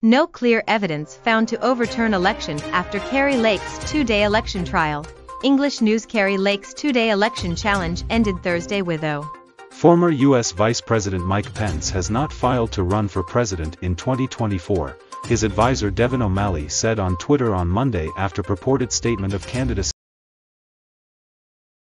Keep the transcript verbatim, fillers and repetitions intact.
No clear evidence found to overturn election after Kari Lake's two-day election trial. English news. Kari Lake's two-day election challenge ended Thursday with O. Former U S Vice President Mike Pence has not filed to run for president in twenty twenty-four, his advisor Devin O'Malley said on Twitter on Monday after purported statement of candidacy.